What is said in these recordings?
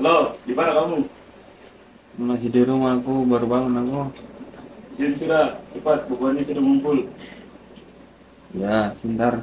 Halo, di mana kamu? Masih di rumah, aku baru bangun aku. Sudah, cepat, bukuannya sudah ngumpul. Ya, sebentar.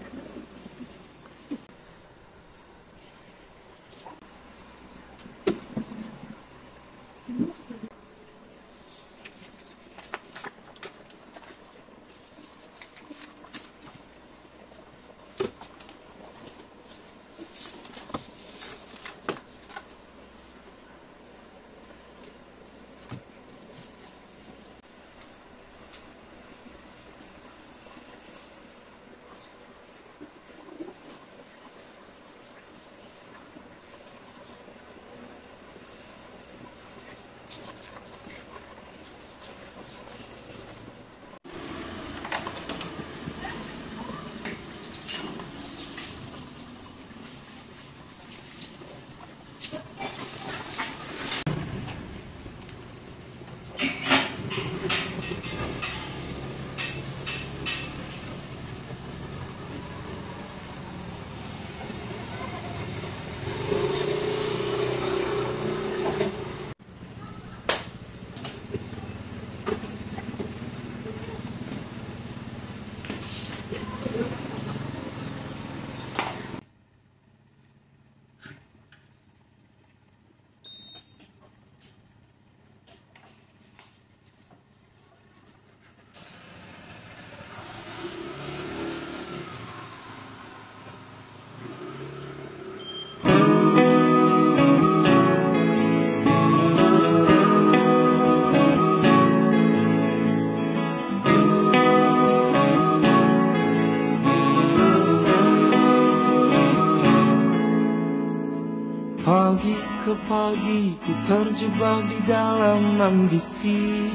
Pagi ke pagi ku terjebak di dalam ambisi,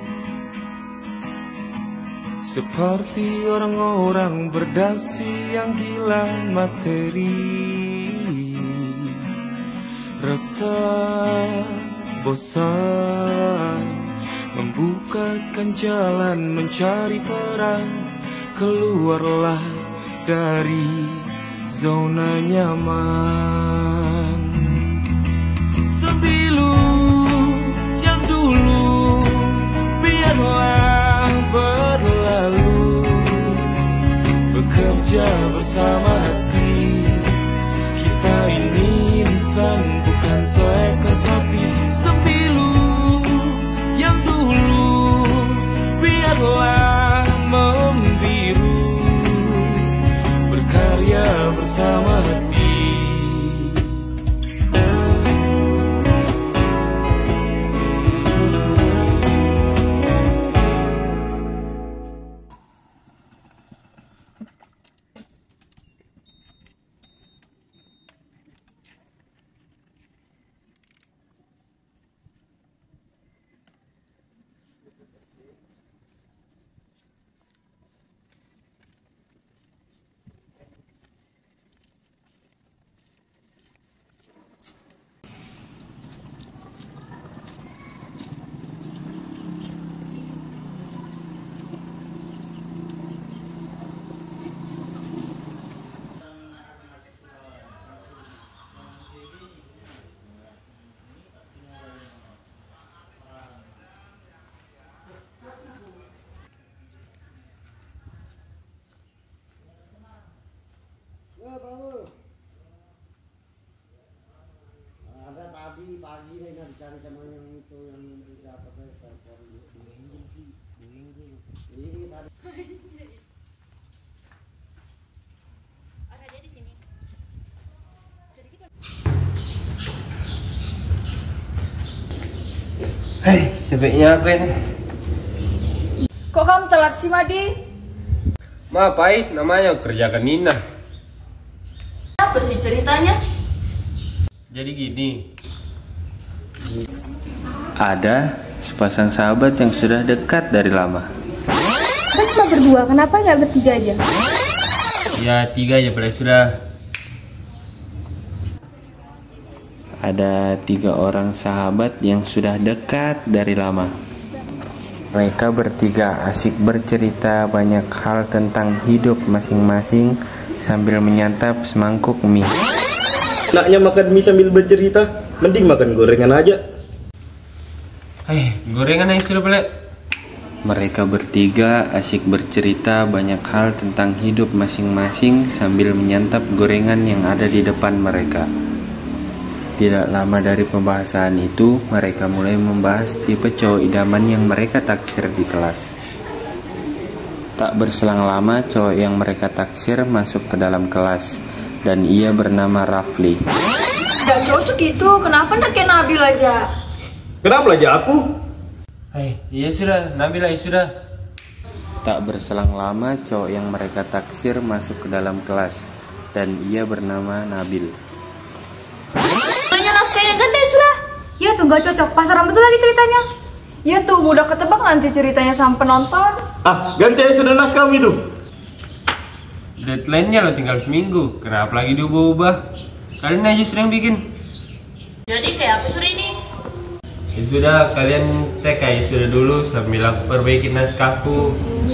seperti orang-orang berdasi yang gila materi. Rasa bosan membukakan jalan mencari peran. Keluarlah dari zona nyaman. Sembilu yang dulu biarlah berlalu, bekerja bersama hati. Kita ini insan bukan seekor sapi. Sembilu yang dulu biarlah membiru, berkarya bersama hati. Ada tadi pagi deh cari sama yang itu yang dapat telepon ini tadi. Orang dia di sini. Hei, sebaiknya aku ini. Kok kamu telat sih, Madi? Ma, pahit namanya kerjakan Nina. Apa sih ceritanya? Jadi gini. Ada sepasang sahabat yang sudah dekat dari lama. Kita cuma berdua, kenapa nggak bertiga aja? Ya, 3 aja boleh sudah. Ada 3 orang sahabat yang sudah dekat dari lama. Mereka bertiga asik bercerita banyak hal tentang hidup masing-masing sambil menyantap semangkuk mie. Enaknya makan mie sambil bercerita. Mending makan gorengan aja. Gorengan yang sudah pelet. Mereka bertiga asik bercerita banyak hal tentang hidup masing-masing sambil menyantap gorengan yang ada di depan mereka. Tidak lama dari pembahasan itu, mereka mulai membahas tipe cowok idaman yang mereka taksir di kelas. Tak berselang lama, cowok yang mereka taksir masuk ke dalam kelas, dan ia bernama Rafli. Gak cocok gitu, kenapa ndak kayak Nabil aja? Kenapa aja aku? Iya sudah, Nabila ya sudah. Tak berselang lama, cowok yang mereka taksir masuk ke dalam kelas, dan ia bernama Nabil. Tanya naskahnya ganti sudah. Ya tuh gak cocok, pasaran betul lagi ceritanya. Ya tuh, mudah ketebak nanti ceritanya sama penonton. Ganti aja sudah naskah itu. Deadline-nya lo tinggal seminggu, kenapa lagi diubah-ubah? Kalian aja sudah yang bikin. Jadi kayak apa sore ini? Ya sudah, kalian tek aja sudah dulu sambil aku perbaiki naskahku.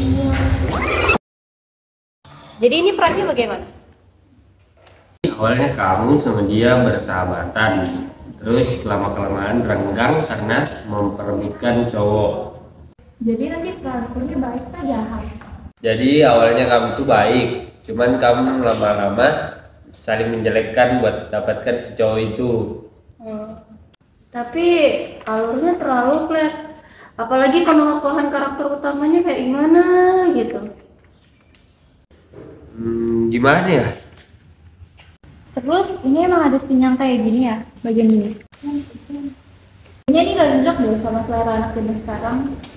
Jadi ini perannya bagaimana? Awalnya kamu sama dia bersahabatan, terus lama-kelamaan renggang karena memperebutkan cowok. Jadi nanti perannya baik atau jahat? Jadi awalnya kamu tuh baik, cuman kamu lama-lama saling menjelekkan buat dapatkan si cowok itu. Tapi alurnya terlalu flat. Apalagi penolakan karakter utamanya kayak gimana gitu. Gimana ya? Terus ini emang ada scene yang kayak gini ya, bagian ini. Ini gak cocok deh sama selera anak zaman sekarang.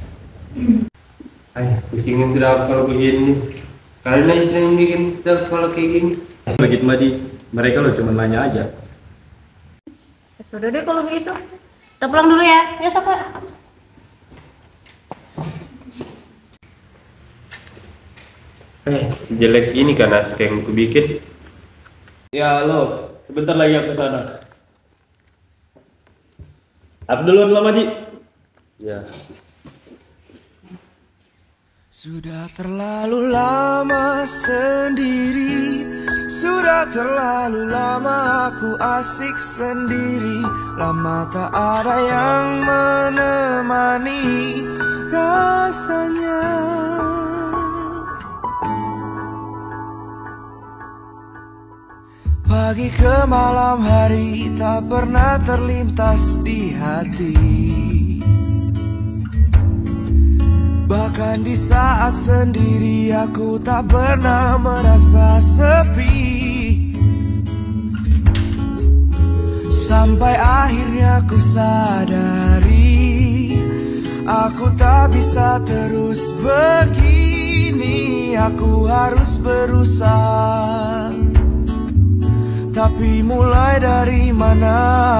Pusingin sudah kalau begini. Kalian aja sering bikin sudah kalau kayak gini. Begitu Madi, mereka lo cuma nanya aja. Sudah deh kalau begitu. Kita pulang dulu ya. Ya Saka. Sejelek ini kan naskah yang aku bikin. Ya lo, sebentar lagi aku sana. Aku duluan lah Madi. Ya. Sudah terlalu lama sendiri, sudah terlalu lama aku asik sendiri. Lama tak ada yang menemani rasanya. Pagi ke malam hari tak pernah terlintas di hati. Bahkan di saat sendiri aku tak pernah merasa sepi. Sampai akhirnya ku sadari, aku tak bisa terus begini. Aku harus berusaha. Tapi mulai dari mana?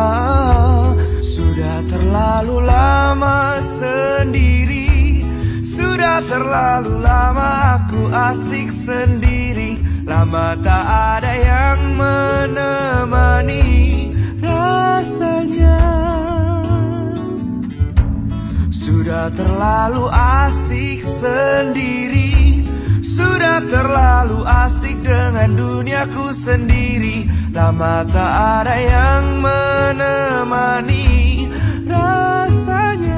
Sudah terlalu lama sendiri. Sudah terlalu lama aku asik sendiri. Lama tak ada yang menemani rasanya. Sudah terlalu asik sendiri. Sudah terlalu asik dengan duniaku sendiri. Lama tak ada yang menemani rasanya.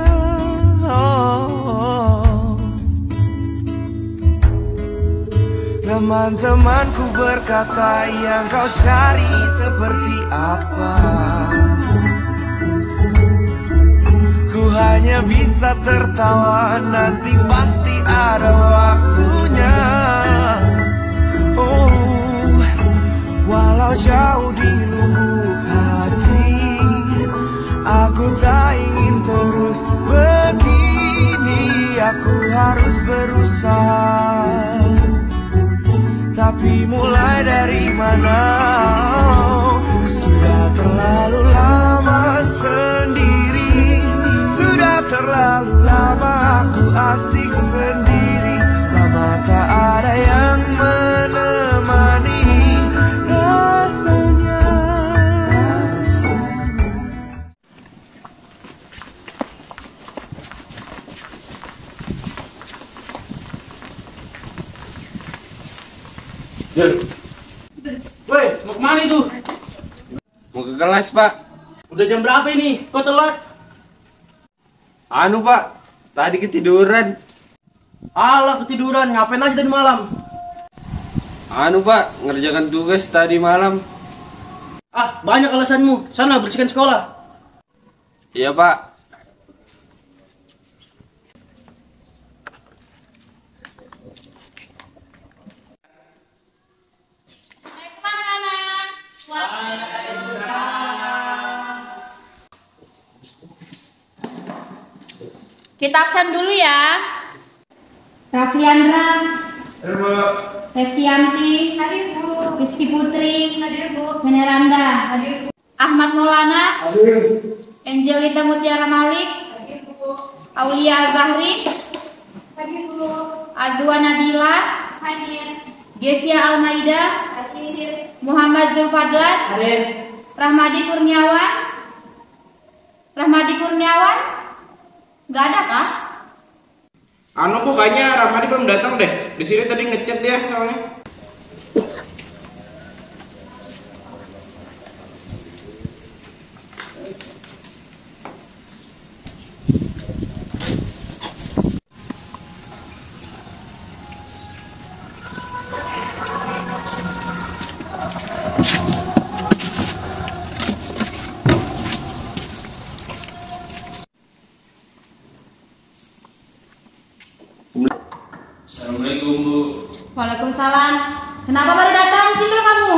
Teman-temanku berkata, yang kau cari seperti apa? Ku hanya bisa tertawa, nanti pasti ada waktunya. Walau jauh di lubuk hati, aku tak ingin terus begini. Aku harus berusaha. Tapi mulai dari mana? Sudah terlalu lama sendiri. Sudah terlalu lama aku asik sendiri. Lama tak ada yang menemani rasanya. Woi, mau kemana itu? Mau ke kelas, Pak. Udah jam berapa ini? Kok telat? Anu Pak, tadi ketiduran. Alah ketiduran, ngapain aja tadi malam? Anu Pak, ngerjakan tugas tadi malam. Ah, banyak alasanmu. Sana bersihkan sekolah. Iya Pak. Kita absen dulu ya. Raffiandra, Restianti, hadir Bu. Rizky Putri, hadir Bu. Meneranda, hadir Bu. Ahmad Maulana, hadir. Angelita Mutiara Malik, hadir Bu. Aulia Zahri, hadir Bu. Azwa Nabila, hadir. Gesia Almaida, hadir. Muhammad Zulfadlan, hadir. Rahmadi Kurniawan, nggak ada kah? Anu kok kayaknya Ramadi belum datang deh. Di sini tadi ngechat dia soalnya. Assalamualaikum Bu. Waalaikumsalam. Kenapa baru datang sih dulu kamu?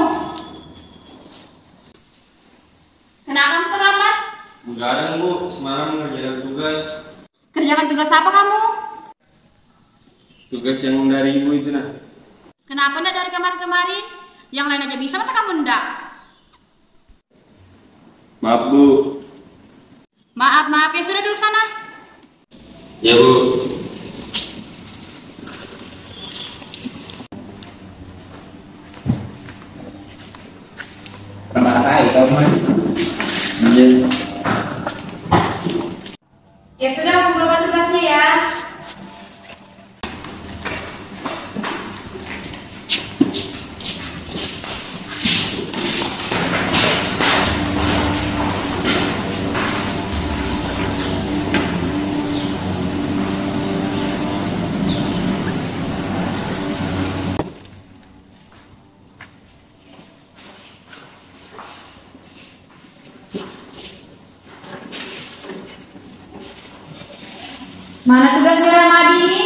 Kenapa kamu terlambat? Begadang Bu, semalam ngerjakan tugas. Kerjakan tugas apa kamu? Tugas yang dari Ibu itu nah. Kenapa enggak dari kemarin-kemarin? Yang lain aja bisa, masa kamu enggak? Maaf Bu. Maaf ya, sudah duduk sana. Ya Bu. Ya sudah, kumpulkan tugasnya ya. Mana tugasnya Ramadi ini?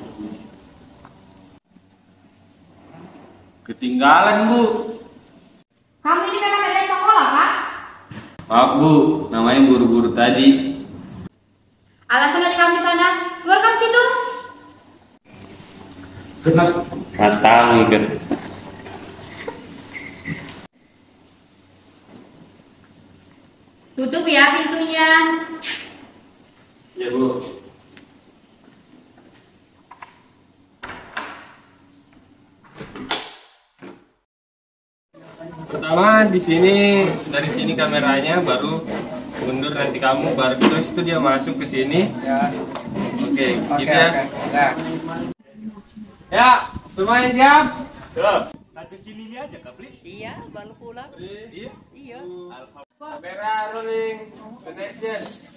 Ketinggalan Bu. Kamu ini memang dari sekolah, Pak? Maaf Bu, namanya buru-buru tadi. Alasan aja kamu di sana. Keluar kamu situ. Matang ikan. Tutup ya pintunya. Ya Bu. Pertama di sini, dari sini kameranya, baru mundur nanti kamu, baru terus itu dia masuk ke sini. Ya. Oke, gitu ya. Ya, semuanya siap? Siap. Nanti sini aja Kapli. Iya, baru pulang. Iya. Iya. Kamera rolling, connection.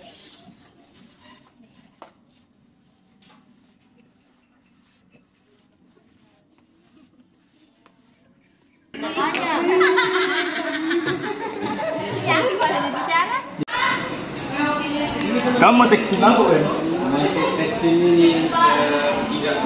Kamu mau teksi aku kan? Teks ini tidak.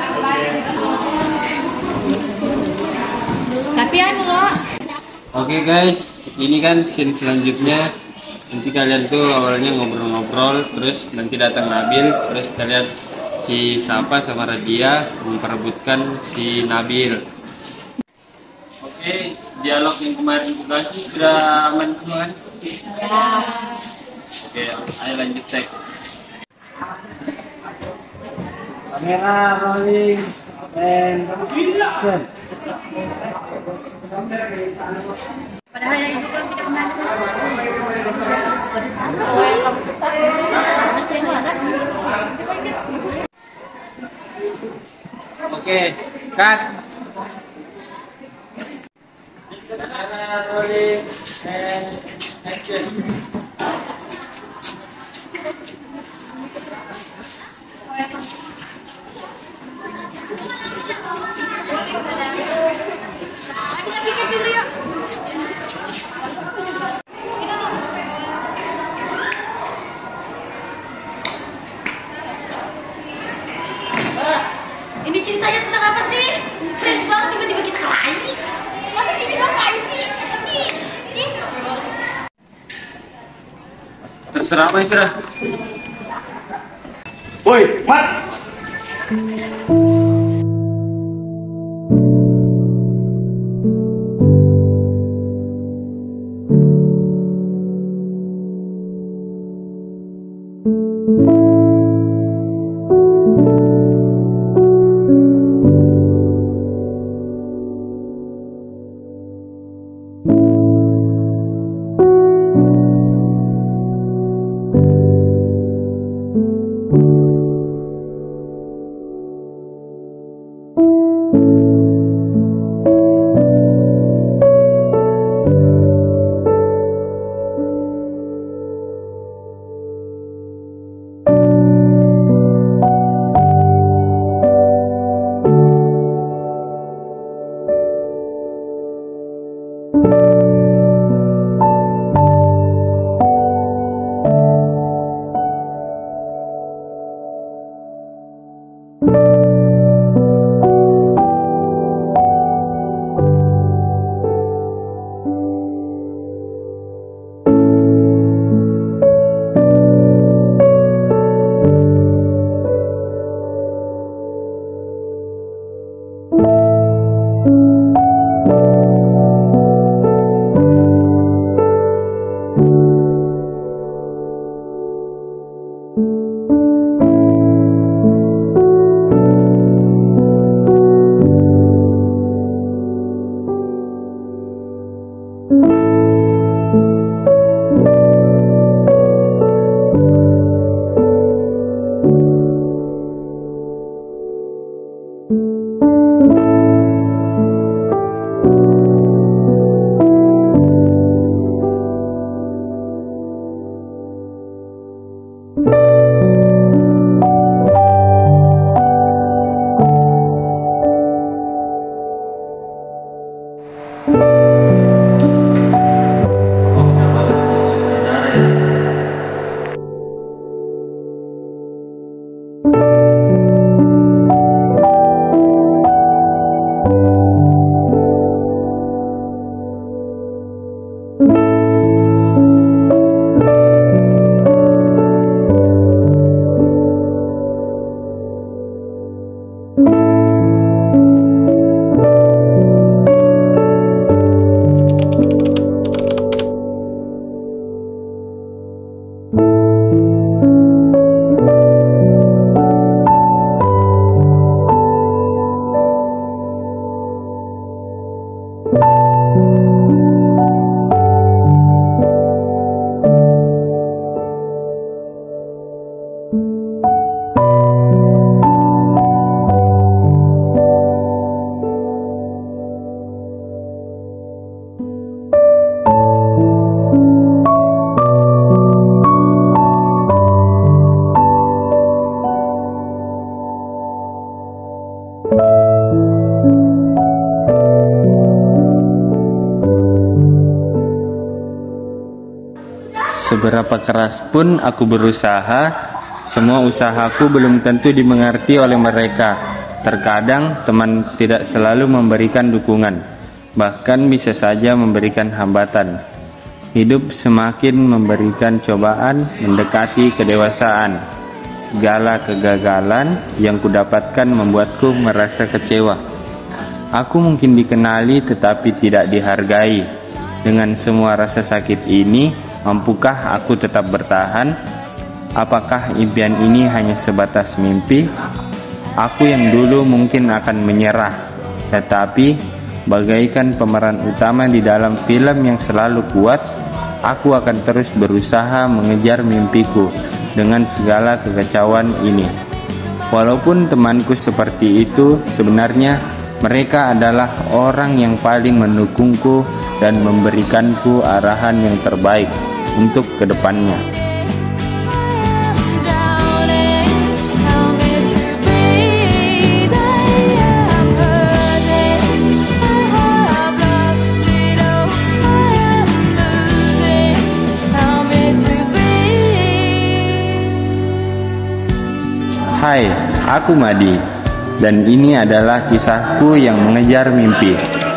Tapi anu loh. Oke guys, ini kan scene selanjutnya. Nanti kalian tuh awalnya ngobrol-ngobrol, terus nanti datang Nabil, terus kalian si Sapa sama Radia memperebutkan si Nabil. Oke, dialog yang kemarin aku kasih sudah aman semua kan? Ya. Oke, ayo lanjut cek. Kamera rolling and action. Padahal ada ibu kalau kita kemana? Oke, cut. Kamera rolling and action. Ini ceritanya tentang apa sih? Keren banget tiba-tiba kita kelahi. Masa gini ngapain sih? Apa sih? Ih, capek banget. Terserah apa Isra. Woi, Mat. Seberapa keras pun aku berusaha, semua usahaku belum tentu dimengerti oleh mereka. Terkadang teman tidak selalu memberikan dukungan, bahkan bisa saja memberikan hambatan. Hidup semakin memberikan cobaan mendekati kedewasaan. Segala kegagalan yang kudapatkan membuatku merasa kecewa. Aku mungkin dikenali tetapi tidak dihargai. Dengan semua rasa sakit ini, mampukah aku tetap bertahan? Apakah impian ini hanya sebatas mimpi? Aku yang dulu mungkin akan menyerah, tetapi bagaikan pemeran utama di dalam film yang selalu kuat, aku akan terus berusaha mengejar mimpiku dengan segala kekacauan ini. Walaupun temanku seperti itu, sebenarnya mereka adalah orang yang paling mendukungku dan memberikanku arahan yang terbaik untuk kedepannya. Hai, aku Madi. Dan ini adalah kisahku yang mengejar mimpi.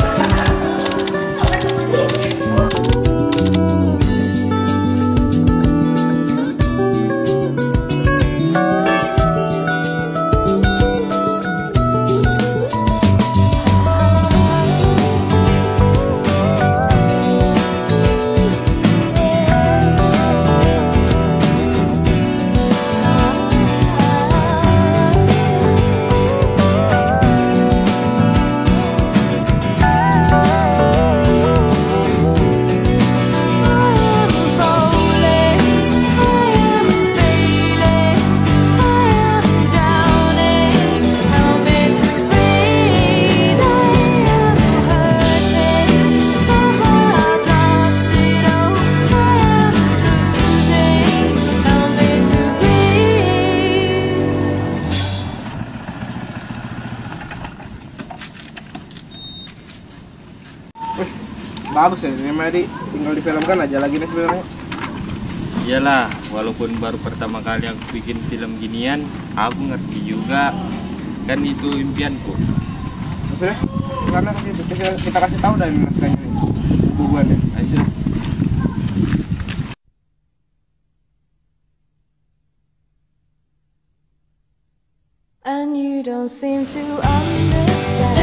Bagus ya, ini mah tinggal difilmkan aja lagi nih sebenarnya. Iyalah, walaupun baru pertama kali aku bikin film ginian, aku ngerti juga. Kan itu impianku. Maksudnya, karena kita kasih tahu dari naskahnya nih, hubungannya. Ayo. And you don't seem to understand.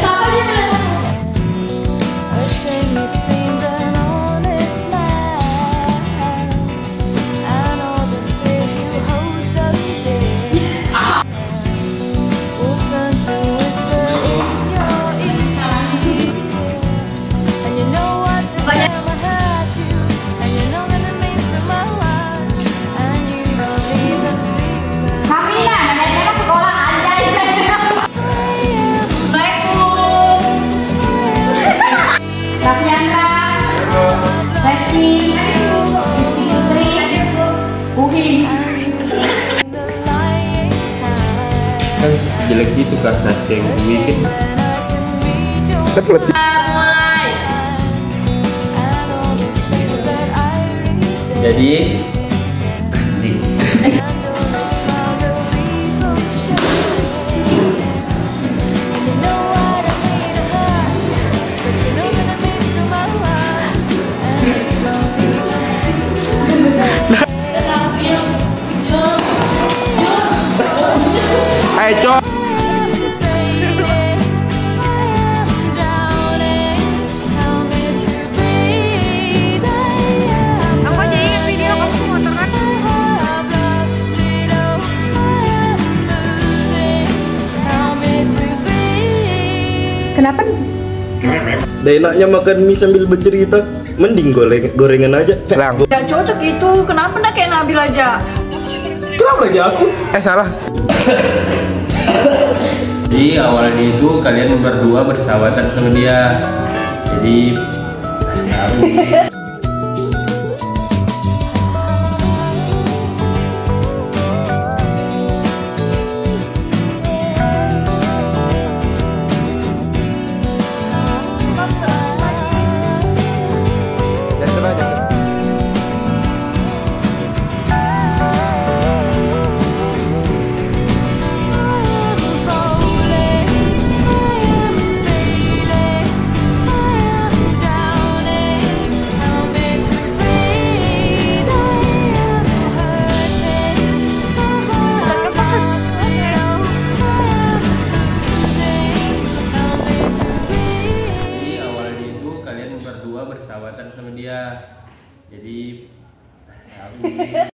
Ashamed you seemed an honest man, and all the fears you hold so dear will turn to whisper in your ear. And you know what this time I had you, and you know that it means so much, and you don't even feel that. Raffiandra, Lesti, Rizky Putri, Uhi. Kan sejelek itu kan naskah yang aku bikin. Jadi Ayo, Cok. Aku aja ingat video kamu motor kan? Kenapa? Udah enaknya makan mie sambil bercerita, mending gorengan aja. Gak cocok itu, kenapa nggak kayak Nabil aja? Kenapa lagi aku? Salah. Jadi awalnya itu kalian berdua bersahabatan sama dia. Jadi bersahabatan sama dia. Jadi